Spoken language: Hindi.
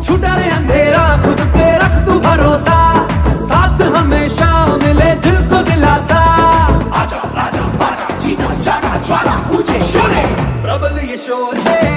छुटा रे अंधेरा, खुद पे रख तू भरोसा, साथ हमेशा मिले दिल को दिलासा। आजा राजा बाजा, जीना जाना ज्वाला ऊंचे शोले, प्रबल ये शोले।